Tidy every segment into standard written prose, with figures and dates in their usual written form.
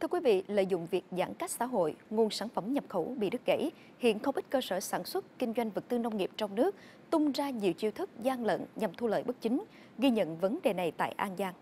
Thưa quý vị, lợi dụng việc giãn cách xã hội, nguồn sản phẩm nhập khẩu bị đứt gãy, hiện không ít cơ sở sản xuất, kinh doanh vật tư nông nghiệp trong nước tung ra nhiều chiêu thức gian lận nhằm thu lợi bất chính, ghi nhận vấn đề này tại An Giang.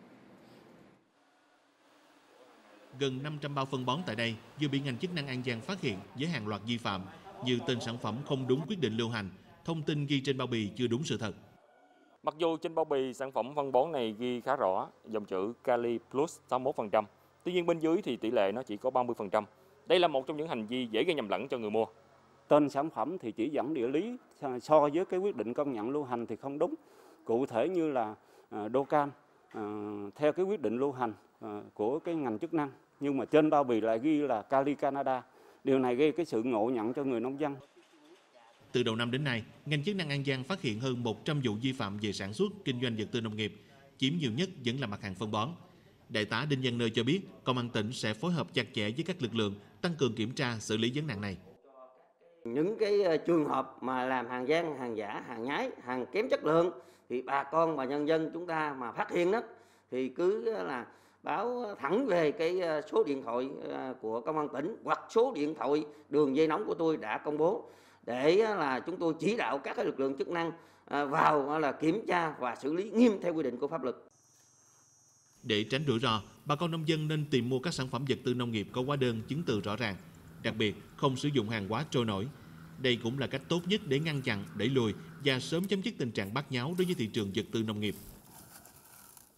Gần 500 bao phân bón tại đây vừa bị ngành chức năng An Giang phát hiện với hàng loạt vi phạm như tên sản phẩm không đúng quyết định lưu hành, thông tin ghi trên bao bì chưa đúng sự thật. Mặc dù trên bao bì sản phẩm phân bón này ghi khá rõ dòng chữ Kali Plus 61%, tuy nhiên bên dưới thì tỷ lệ nó chỉ có 30%. Đây là một trong những hành vi dễ gây nhầm lẫn cho người mua. Tên sản phẩm thì chỉ dẫn địa lý, so với cái quyết định công nhận lưu hành thì không đúng. Cụ thể như là Docam theo cái quyết định lưu hành của cái ngành chức năng, nhưng mà trên bao bì lại ghi là Kali Canada. Điều này gây cái sự ngộ nhận cho người nông dân. Từ đầu năm đến nay, ngành chức năng An Giang phát hiện hơn 100 vụ vi phạm về sản xuất, kinh doanh vật tư nông nghiệp, chiếm nhiều nhất vẫn là mặt hàng phân bón. Đại tá Đinh Văn Nơi cho biết, Công an tỉnh sẽ phối hợp chặt chẽ với các lực lượng, tăng cường kiểm tra, xử lý vấn nạn này. Những cái trường hợp mà làm hàng gian, hàng giả, hàng nhái, hàng kém chất lượng thì bà con và nhân dân chúng ta mà phát hiện đó thì cứ là báo thẳng về cái số điện thoại của Công an tỉnh hoặc số điện thoại đường dây nóng của tôi đã công bố để là chúng tôi chỉ đạo các cái lực lượng chức năng vào là kiểm tra và xử lý nghiêm theo quy định của pháp luật. Để tránh rủi ro, bà con nông dân nên tìm mua các sản phẩm vật tư nông nghiệp có hóa đơn chứng từ rõ ràng, đặc biệt không sử dụng hàng hóa trôi nổi. Đây cũng là cách tốt nhất để ngăn chặn, đẩy lùi và sớm chấm dứt tình trạng bát nháo đối với thị trường vật tư nông nghiệp.